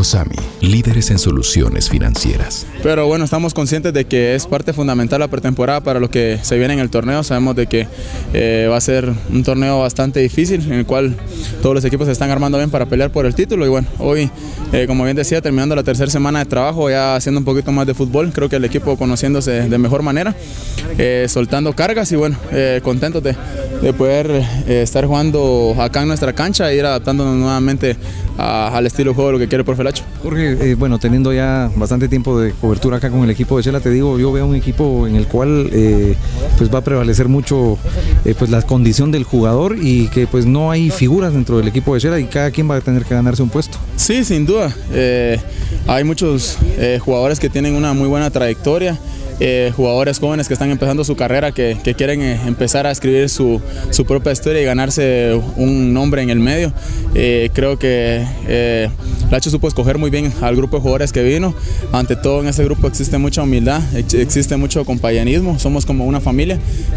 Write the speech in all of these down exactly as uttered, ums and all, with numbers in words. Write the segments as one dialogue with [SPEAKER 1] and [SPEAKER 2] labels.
[SPEAKER 1] COSAMI, líderes en soluciones financieras.
[SPEAKER 2] Pero bueno, estamos conscientes de que es parte fundamental la pretemporada para lo que se viene en el torneo. Sabemos de que eh, va a ser un torneo bastante difícil, en el cual todos los equipos se están armando bien para pelear por el título. Y bueno, hoy, eh, como bien decía, terminando la tercera semana de trabajo, ya haciendo un poquito más de fútbol, creo que el equipo conociéndose de mejor manera, eh, soltando cargas y bueno, eh, contentos de, de poder eh, estar jugando acá en nuestra cancha e ir adaptándonos nuevamente a, al estilo de juego de lo que quiere el profe Lacho.
[SPEAKER 3] Jorge, eh, bueno, teniendo ya bastante tiempo de cobertura acá con el equipo de Shela, te digo, yo veo un equipo en el cual eh, pues va a prevalecer mucho eh, pues la condición del jugador y que pues no hay figuras dentro del equipo de Shela y cada quien va a tener que ganarse un puesto.
[SPEAKER 2] Sí, sin duda. Eh, hay muchos eh, jugadores que tienen una muy buena trayectoria. Eh, jugadores jóvenes que están empezando su carrera, que, que quieren eh, empezar a escribir su, su propia historia y ganarse un nombre en el medio. Eh, creo que eh, Lacho supo escoger muy bien al grupo de jugadores que vino. Ante todo en ese grupo existe mucha humildad, ex existe mucho compañerismo, somos como una familia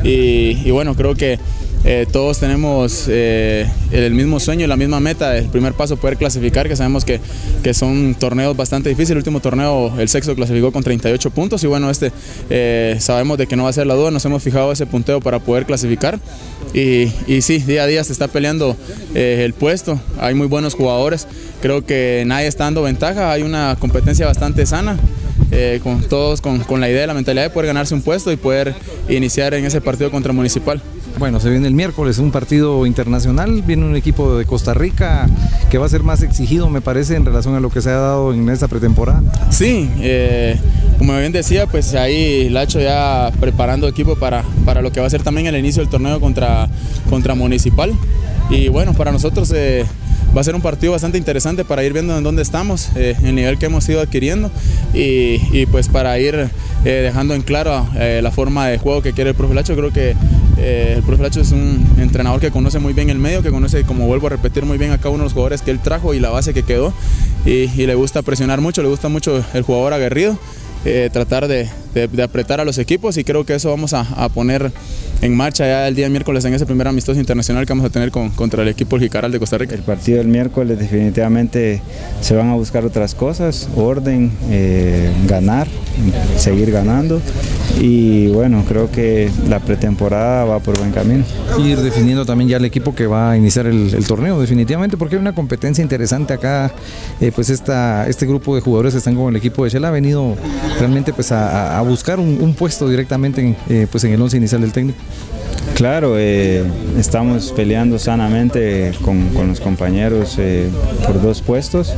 [SPEAKER 2] y, y bueno, creo que Eh, todos tenemos eh, el mismo sueño y la misma meta, el primer paso poder clasificar, que sabemos que, que son torneos bastante difíciles. El último torneo el Sexto clasificó con treinta y ocho puntos y bueno, este eh, sabemos de que no va a ser la duda, nos hemos fijado ese punteo para poder clasificar y, y sí, día a día se está peleando eh, el puesto, hay muy buenos jugadores, creo que nadie está dando ventaja, hay una competencia bastante sana. Eh, con todos con, con la idea, la mentalidad de poder ganarse un puesto y poder iniciar en ese partido contra Municipal.
[SPEAKER 3] Bueno, se viene el miércoles un partido internacional, viene un equipo de Costa Rica que va a ser más exigido, me parece, en relación a lo que se ha dado en esta pretemporada.
[SPEAKER 2] Sí, eh, como bien decía, pues ahí Lacho ya preparando equipo para, para lo que va a ser también el inicio del torneo contra, contra Municipal. Y bueno, para nosotros eh, va a ser un partido bastante interesante para ir viendo en dónde estamos, eh, el nivel que hemos ido adquiriendo y, y pues para ir eh, dejando en claro eh, la forma de juego que quiere el profe Lacho. Creo que eh, el profe Lacho es un entrenador que conoce muy bien el medio, que conoce, como vuelvo a repetir, muy bien a cada uno de los jugadores que él trajo y la base que quedó y, y le gusta presionar mucho, le gusta mucho el jugador aguerrido. Eh, tratar de, de, de apretar a los equipos y creo que eso vamos a, a poner en marcha ya el día miércoles en ese primer amistoso internacional que vamos a tener con, contra el equipo El Jicaral de Costa Rica.
[SPEAKER 4] El partido del miércoles definitivamente se van a buscar otras cosas, orden, eh, ganar, seguir ganando y bueno, creo que la pretemporada va por buen camino.
[SPEAKER 3] Ir definiendo también ya el equipo que va a iniciar el, el torneo definitivamente, porque hay una competencia interesante acá, eh, pues esta, este grupo de jugadores que están con el equipo de Shela ha venido realmente pues a, a buscar un, un puesto directamente en, eh, pues en el once inicial del técnico.
[SPEAKER 4] Claro, eh, estamos peleando sanamente con, con los compañeros eh, por dos puestos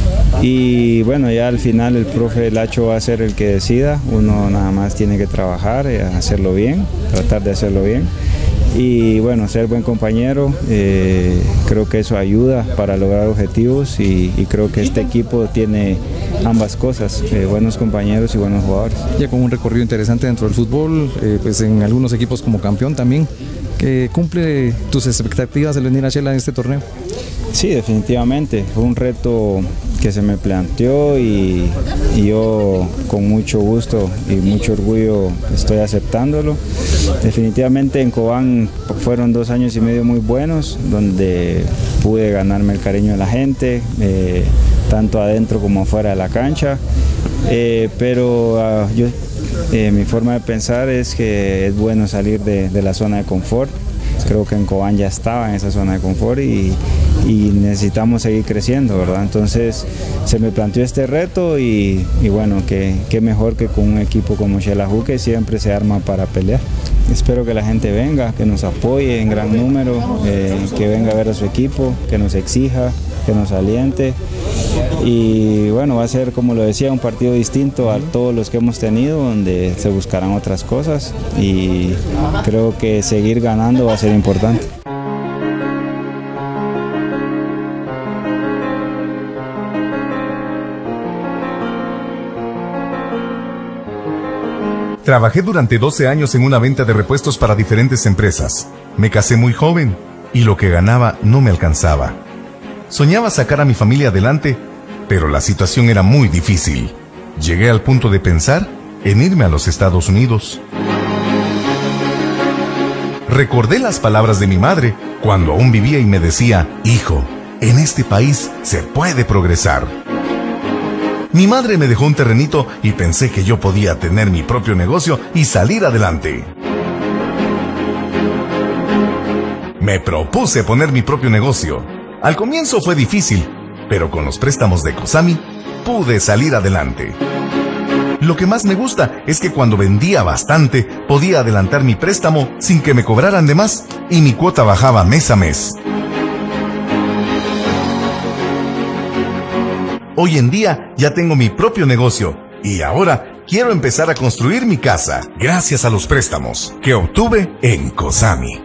[SPEAKER 4] y bueno, ya al final el profe Lacho va a ser el que decida, uno nada más tiene que trabajar, eh, hacerlo bien, tratar de hacerlo bien. Y bueno, ser buen compañero, eh, creo que eso ayuda para lograr objetivos y, y creo que este equipo tiene ambas cosas, eh, buenos compañeros y buenos jugadores.
[SPEAKER 3] Ya con un recorrido interesante dentro del fútbol, eh, pues en algunos equipos como campeón también, ¿que cumple tus expectativas el venir a Shela en este torneo?
[SPEAKER 4] Sí, definitivamente, fue un reto que se me planteó y, y yo con mucho gusto y mucho orgullo estoy aceptándolo. Definitivamente en Cobán fueron dos años y medio muy buenos, donde pude ganarme el cariño de la gente, eh, tanto adentro como afuera de la cancha, eh, pero uh, yo, eh, mi forma de pensar es que es bueno salir de, de la zona de confort. Creo que en Cobán ya estaba en esa zona de confort y, y necesitamos seguir creciendo, ¿verdad? Entonces se me planteó este reto y, y bueno, que, que mejor que con un equipo como Xelajú que siempre se arma para pelear. Espero que la gente venga, que nos apoye en gran número, eh, que venga a ver a su equipo, que nos exija, que nos aliente y bueno, va a ser, como lo decía, un partido distinto a todos los que hemos tenido, donde se buscarán otras cosas y creo que seguir ganando va a ser importante.
[SPEAKER 5] Trabajé durante doce años en una venta de repuestos para diferentes empresas. Me casé muy joven y lo que ganaba no me alcanzaba. Soñaba sacar a mi familia adelante, pero la situación era muy difícil. Llegué al punto de pensar en irme a los Estados Unidos. Recordé las palabras de mi madre cuando aún vivía y me decía: hijo, en este país se puede progresar. Mi madre me dejó un terrenito y pensé que yo podía tener mi propio negocio y salir adelante. Me propuse poner mi propio negocio. Al comienzo fue difícil, pero con los préstamos de COSAMI pude salir adelante. Lo que más me gusta es que cuando vendía bastante, podía adelantar mi préstamo sin que me cobraran de más y mi cuota bajaba mes a mes. Hoy en día ya tengo mi propio negocio y ahora quiero empezar a construir mi casa gracias a los préstamos que obtuve en COSAMI.